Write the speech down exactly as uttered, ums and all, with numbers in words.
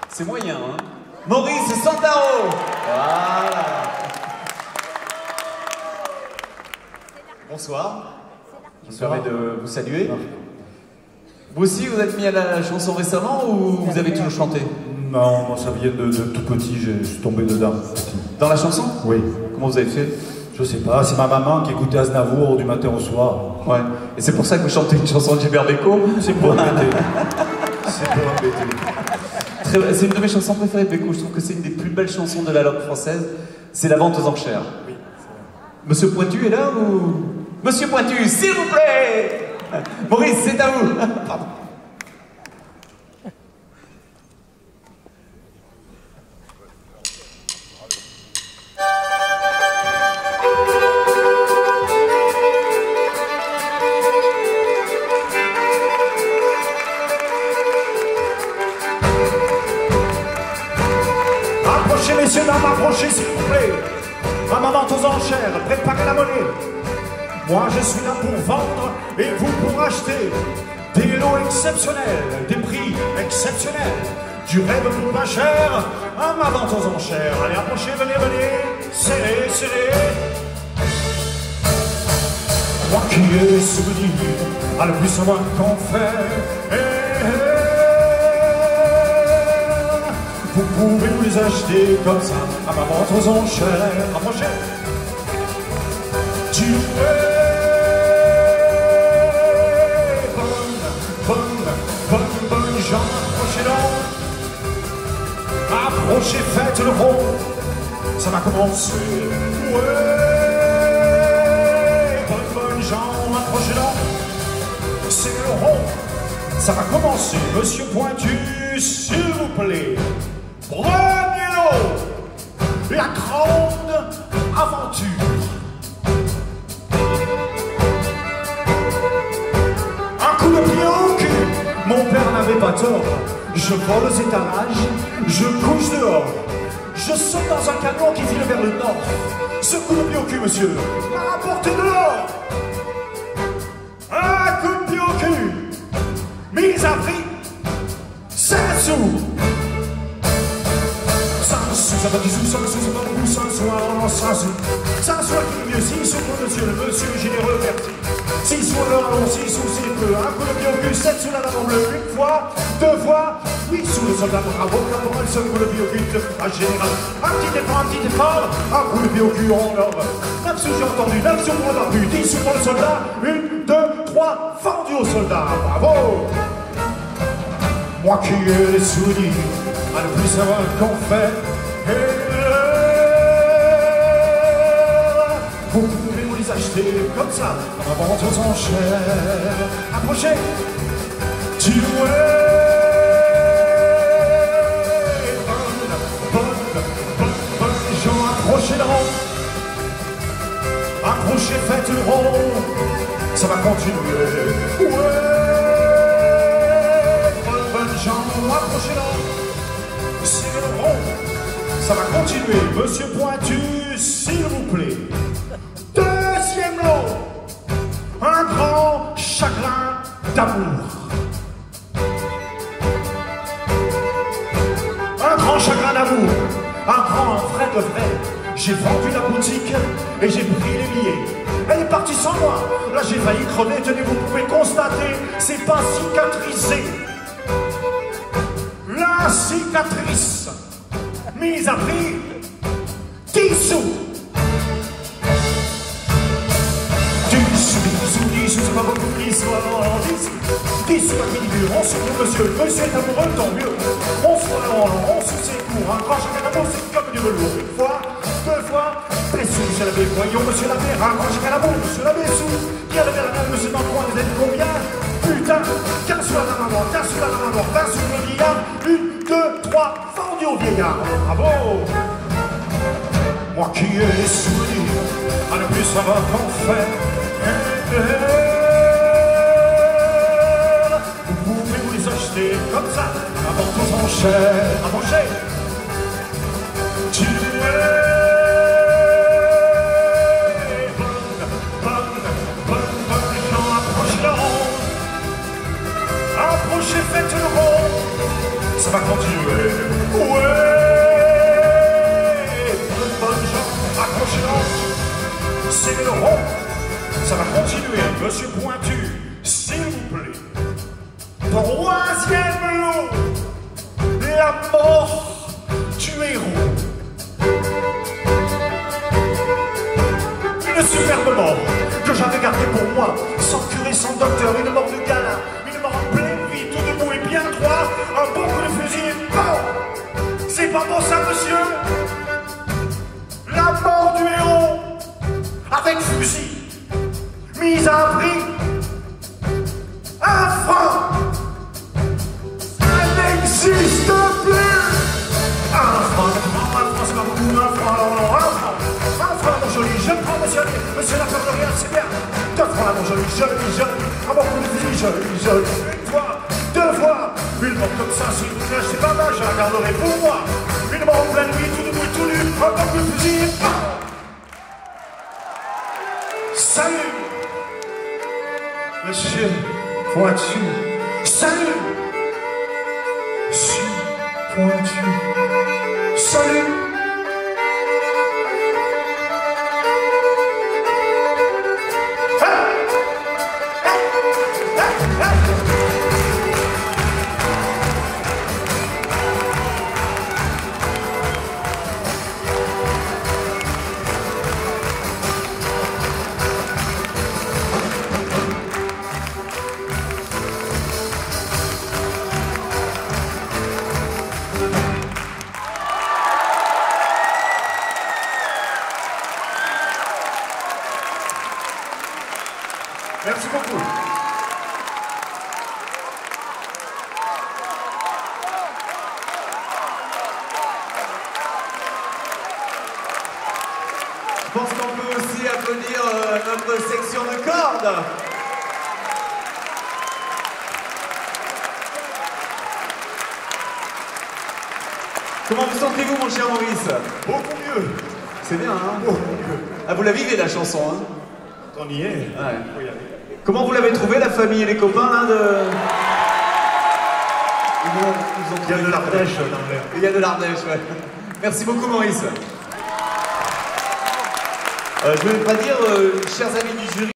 C'est moyen, hein. Maurice Santaro. Voilà. Bonsoir. Je me permets de vous saluer. Vous aussi, vous êtes mis à la chanson récemment ou vous avez toujours chanté? Non, moi ça vient de, de tout petit, je suis tombé dedans. Dans la chanson? Oui. Comment vous avez fait? Je sais pas, c'est ma maman qui écoutait Aznavour du matin au soir. Ouais. Et c'est pour ça que vous chantez une chanson de Gilbert Bécaud? C'est pour embêter. C'est pour embêter. C'est une de mes chansons préférées de Bécaud. Je trouve que c'est une des plus belles chansons de la langue française. C'est La Vente aux Enchères. Oui. Monsieur Pointu est là ou... Monsieur Pointu, s'il vous plaît. Maurice, c'est à vous. Pardon. Approchez, messieurs, dames, approchez, s'il vous plaît. À ma vente aux enchères, préparez la monnaie. Moi, je suis là pour vendre et vous pour acheter. Des lots exceptionnels, des prix exceptionnels. Du rêve pour pas cher, à ma vente aux enchères. Allez, approchez, venez, venez. Serrez, serrez. Moi qui ai les souvenirs, à le plus savoir qu'en fait. Eh, eh. Vous pouvez vous les acheter comme ça, à ma vente aux enchères. Approchez. Tu es bonne, bonne, bonne, bonne gens. Approchez donc. Approchez, faites le rond. Ça va commencer. Ouais. Bonne, bonne gens. Approchez donc. C'est le rond. Ça va commencer. Monsieur Pointu, s'il vous plaît. Prenez l'eau, la grande aventure. Un coup de pied au cul, mon père n'avait pas tort. Je vole aux étalages, je couche dehors. Je saute dans un camion qui file vers le nord. Ce coup de pied au cul, monsieur, m'a apporté de l'or. Un coup de pied au cul, mise à prix, cinq sous. Ça va du sous, ça va sous, ça va beaucoup, ça soit en cinq sous. Ça soit qui mieux, six sous pour monsieur, le monsieur généreux, merci. Six sous alors, allons, six sous, c'est peu. Un coup de pied au cul, sept sous la dame en bleu, une fois, deux fois, huit sous le soldat, bravo, caporal, seul coup de pied au cul, à général. Un petit effort, un petit effort, un coup de pied au cul en or. Neuf sous, j'ai entendu, neuf sous pour le barbu, dix sous pour le soldat, une, deux, trois, fendu au soldat, bravo. Moi qui ai les souvenirs, à ne plus savoir qu'en fait. Vous pouvez vous les acheter comme ça, à ma vente aux enchères. Approchez. Tu es bonne, bonne, bonne, bonne gens. Approchez le rond. Approchez, faites le rond. Ça va continuer. Ouais. Bonne, bonne gens. Approchez le rond. C'est le rond. Ça va continuer, monsieur Pointu, s'il vous plaît. Deuxième lot, un grand chagrin d'amour. Un grand chagrin d'amour, un grand, un vrai de vrai. J'ai vendu la boutique et j'ai pris les billets. Elle est partie sans moi. Là, j'ai failli crever. Tenez, vous pouvez constater, c'est pas cicatrisé. La cicatrice. Mise à prix, dix sous. dix sous, dix sous, dix sous, c'est pas beaucoup, dix sous, dix sous. dix sous à minibure, on se pour monsieur, monsieur est amoureux, tant mieux. On se voit en long, on se secourt, un grand chagrin d'amour, c'est comme du velours. Une fois, deux fois, des sous, monsieur l'abbé, voyons, monsieur l'abbé, un grand chagrin d'amour, monsieur l'abbé, sous. Qui a levé la main, monsieur dans le coin, vous êtes combien? Putain, quinze sous la main, quinze sous la main, vingt sous le vieillard, une, deux, trois, vendu au vieillard. Bravo. Moi qui ai les souvenirs, à ne plus savoir qu'en faire. Vous pouvez vous les acheter comme ça, à vente aux enchères. Approchez. Tu es bonne, bonne, bonne, bonne gens. Approchez le rond. Approchez, faites le rond. Ça ça va continuer. Ouais, bonnes gens, accrochez-vous. C'est le rond, ça va continuer. Monsieur Pointu, s'il vous plaît. Troisième lot, la mort du héros. Une superbe mort que j'avais gardée pour moi, sans curé, sans docteur, une mort de gala, une mort en pleine vie, tout debout et bien droit, un bon coup de fusil et bon. C'est pas bon ça, monsieur? La mort du héros, avec fusil, mise à un prix, un franc. Ça n'existe plus. Un franc, un franc, c'est pas beaucoup, un franc, non, non, un franc. Un franc, mon joli, je prends, monsieur, monsieur n'a peur de rien, c'est bien. Deux francs, là, mon joli, joli, joli. Un bon coup de fusil, joli, joli. Une fois, deux fois. Une mort comme ça, s'il vous plaît, c'est pas mal, je la garderai pour moi. Une mort en pleine nuit, tout debout et tout nu. Un bon coup de fusil, bam. Salut, monsieur Pointu. Salut, monsieur Pointu. Salut. Merci beaucoup. Je pense qu'on peut aussi applaudir euh, notre section de cordes. Comment vous sentez-vous, mon cher Maurice? Beaucoup mieux. C'est bien, hein? Beaucoup mieux. Ah, vous la vivez, la chanson, hein? On y est. Ouais. Oui, allez. Comment vous l'avez trouvé, la famille et les copains, là, de... Ils vous ont- ils vous ont Il y a trouvé- de l'Ardèche dans l'air. Il y a de l'Ardèche, ouais. Merci beaucoup, Maurice. Euh, je ne vais pas dire, euh, chers amis du jury,